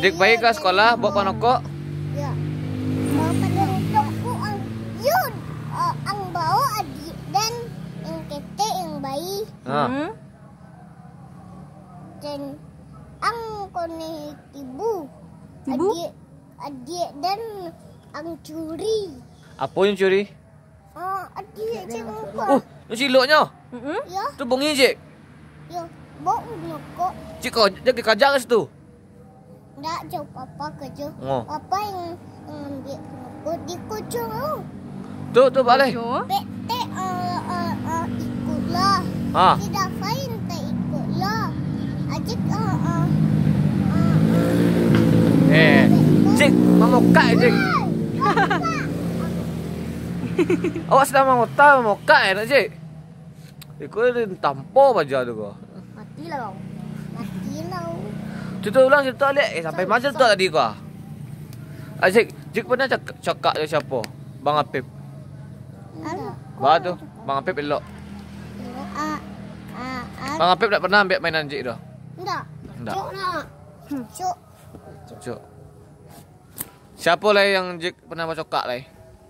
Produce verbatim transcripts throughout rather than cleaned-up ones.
Dik bayi ke sekolah bawa panokok. Ya. Bawa panokok ang yun. Uh, ang bawa adik dan yang kete yang bayi. Ha. Hmm? Dan ang kone ibu. Ibu? Adik adik dan ang curi. Apa yang curi? Oh, adik cakap apa? Oh, nu ciloknya. Hmm? Ya, Tu bunyi cik. ya. Bawa panokok. Cik kau jaga kajak ke situ. Nggak jauh papa kerja. Oh. Papa yang ambil panokok di kucing. Tu tu balik. Yo. Bete uh, uh, uh, ikutlah. Ha. Tidak fine tak ikutlah. Ajik uh, uh, uh, Eh, cik mamokak cik. Awak sedang mengota mamokak eh nak cik. Ikut dia tampar baja tu kau. matilah kau. Matilah. Cerita ulang cerita lihat. Eh sampai macam tu tadi kau. Ah cik, cik pernah cakap cakap dengan siapa? Bang Apip. Alah. Bah tu, Bang Apip elok. Ah, ah, ah. Bang Apip tak pernah ambil mainan cik tu. Enggak. Tak. Cuk nak. Cuk. Cuk. Siapa lah yang cik pernah bercakap lah?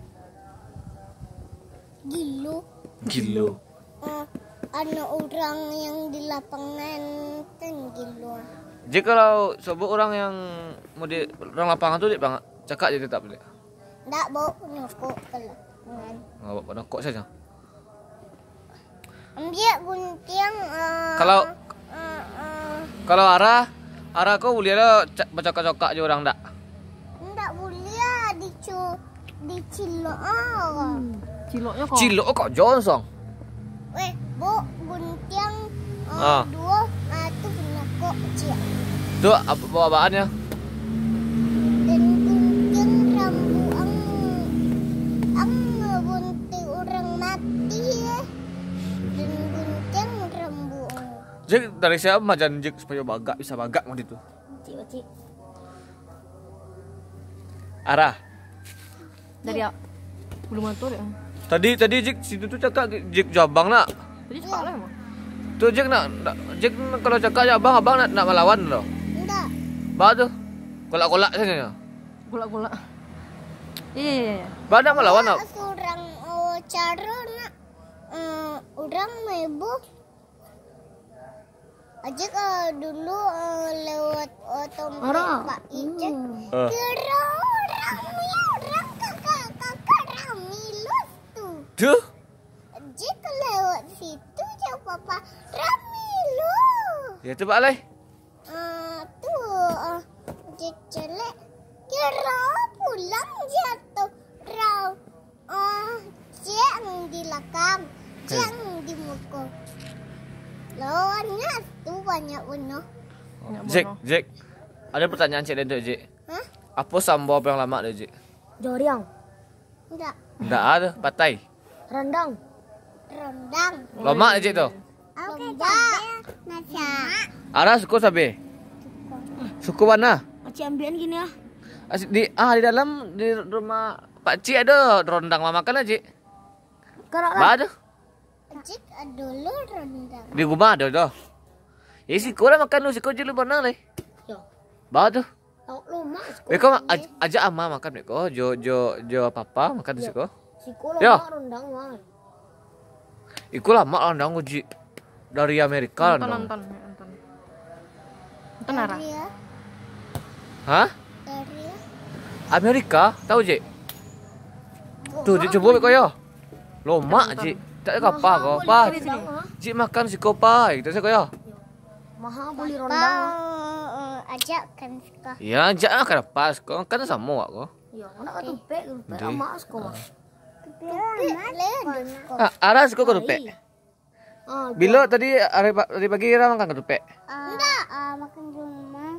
Gilu. Gila. Uh, ada orang yang di lapangan kan gilu. Cik kalau sebut orang yang mau di orang lapangan tu, cik bang cakap je tetap boleh. Enggak bawa panokok ke lapangan. Awak pada kok saja. Ambil gunting. Uh, Kalau uh, uh, kalau arah arah kau boleh lah bercakap-cakap je orang tak? enggak boleh dicu dicilok ah. Ciloknya kok. Cilok kau Johnson. Weh, bu gunting Ah. uh, dua ah tu panokok kecil. Tu apa bawa bahannya? Dan gunting rambu ang ang gunting orang mati eh. Dan gunting rambu ang Cik dari siapa macam cik supaya bagak bisa bagak macam itu? cik cik. Arah. Dari ya. Belum atur ya. Tadi tadi cik situ tu cakap cik jabang nak. Tadi cepat lah emang. Tu cik nak, nak cik kalau cakap jabang abang nak nak melawan loh. Enggak. Bah tu. Kolak-kolak saja. Gulak-gulak. Iya iya iya. Bah nak melawan tak? Seorang oh, cara nak uh, orang mebuk. Aja uh, dulu uh, lewat otomatis Orang. Pak Ijek. Uh. Kira rami orang kakak kakak rami lus tu. Tu? Jika lewat situ jauh papa rami lu. Ya tu balai. Uh, tu uh, Jek jelek. Kira pulang jatuh raw. Uh, jeng di lakam, jeng di muka. Lawannya tu banyak bunuh. Jik, Jik. Ada pertanyaan cik dan tu Jik. Hah? Apa sambal yang lama tu Jik? Joriang. Enggak. Tak ada, patai. Rendang. Rendang. Lama Jik tu. Oke, cabe. Nasa. Arah suku sabi. Suku mana? Macam ambilan gini ya. Asyik Di ah di dalam di rumah Pak Cik ada rendang mama makan Jik. Karak Ba ada. Jik dulu rendang. Di rumah ada dah. Ya si kau makan lu si kau je lu mana leh? Ya. Ba tu. Tahu lumak. Mereka aj ajak ama makan mereka. Jo jo jo papa makan tu si kau. Siko Ya. rendang mah. Iku lama rendang Jik. Dari Amerika Nonton rendang. nonton nonton. Nonton Nara. Dari ya. Hah? Dari ya. Amerika? Tahu Jik? Tuh, Jik coba kau ya. Lomak Jik. Tak ada apa kau. Pa. Sini sini. Jik makan si kau pa. Kita saya kau ya. Mahal beli Pa, rendang. uh, ajak kan suka. Ya, jangan kan pas. Kau kan sama kau. Ya, nak tupe tupe Ndi. emas kau. Len. Ah, arah si kau ketupe. Ah, Bila tadi hari tadi pagi Ira makan ketupe. Enggak. Ah, makan rumah.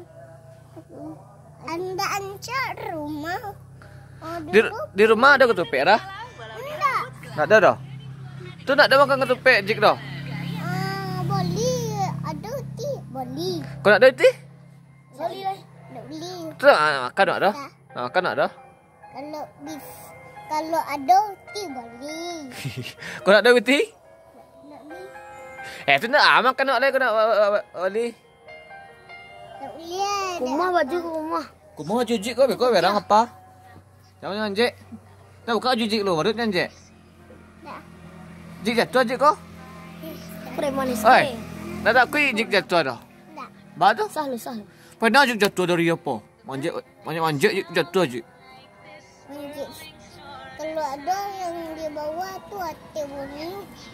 Anda ancak rumah. Oh, Di, di rumah ada ketupe Ira? enggak. Tak ada dah. Tu nak ada makan ketupe Jik dah. Ah, boleh. Ada ti. Boleh. Kau nak ada itu? Boleh lah. Nak beli. Tu nak makan nak ada. Nak makan nak ada. Kalau bis, kalau ada ti boleh. Kau nak ada itu? Nak beli. Eh tu nak ah, makan nak lagi kau nak beli. lihat. Kumah baju kumah. Kumah jujik kau, kau berang apa? Jangan jangan Jek. Nah buka jujik lu, baru kan Jek. Dah. Jik jatuh Jek kau. Preman Oi, sekali. nak tak kui jik jatuh dah. Dah. Batu? Sahlu sahlu. Pernah jik jatuh dari apa? Manjat, manjat manjat jik jatuh Jik. Manjat. Kalau ada yang di bawah tu hati bunyi.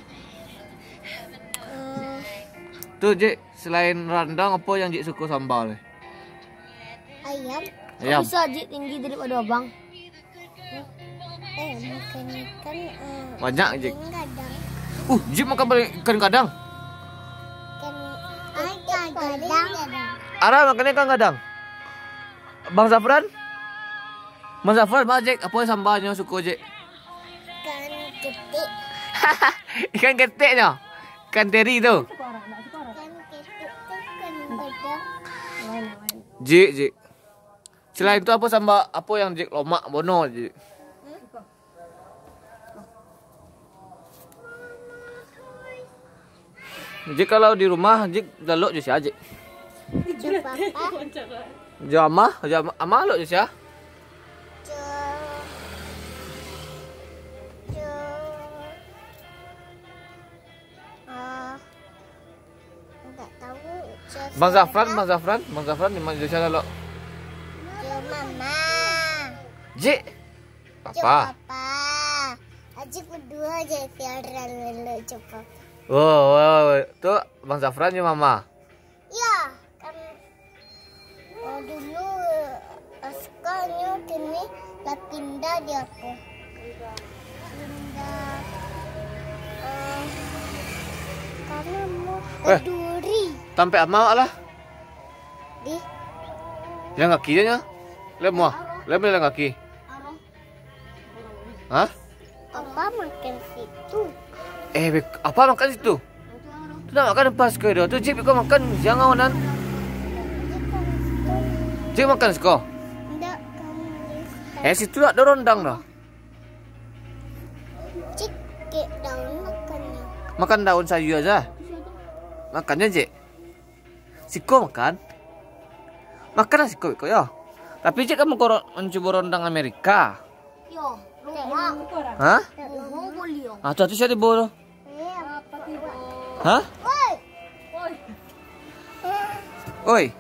Hmm, Tu Jik, selain rendang apa yang Jik suka sambal? ayam. Ayam. Bisa Jik tinggi daripada abang. Eh, makan ikan. eh, Banyak Jik. ikan kadang. Uh, Jik makan balik ikan kadang. Ikan kadang. Ara makan ikan kadang. Bang Zafran? Bang Zafran, mana Jik? Apa sambalnya suka Jik? Ikan ketik. Ikan ketiknya. Ikan teri tu. Ikan ketik tu ikan kadang. Jik, Jik. Selain tu apa sambal apa yang Jik lomak bono Jik? Jik kalau di rumah Jik jaluk je sia Jik. Coba apa? Jama, jama ama luk je sia. Jo. Jo. Ah. Enggak tahu. Jo Bang Zafran, siapa? Bang Zafran, Bang Zafran di mana je sia jaluk? Jo mama. Jik. Jo Apa? papa. Aji berdua je Fiara lele jo papa. Oh, oh, tu Bang Zafran je mama. Ya, kan oh, dulu askalnya kini dah pindah dia aku. Pindah. Uh, karena mau ke Eh. Duri. Sampai ama lah. Di Yang kaki nya. Lem muah. Lem yang kaki. Hah? apa makan situ? Eh, bek- apa makan situ? Tu nak makan pas ke dah. Tu Jik kau makan siang awanan. Makan situ. Jik makan seko. Tidak kamu. Eh, situ tak ada rondang dah. Cik ke daun makannya. Makan daun sayur aja. Makannya Jik. Siko makan. Makan lah siko kau ya. Tapi Jik kamu kau mencoba rondang Amerika. Yo, rumah. Hah? Rumah boleh yo. Ah, tu tu siapa bolo? Eh, apa? Hah? Oi. Oi. Oi.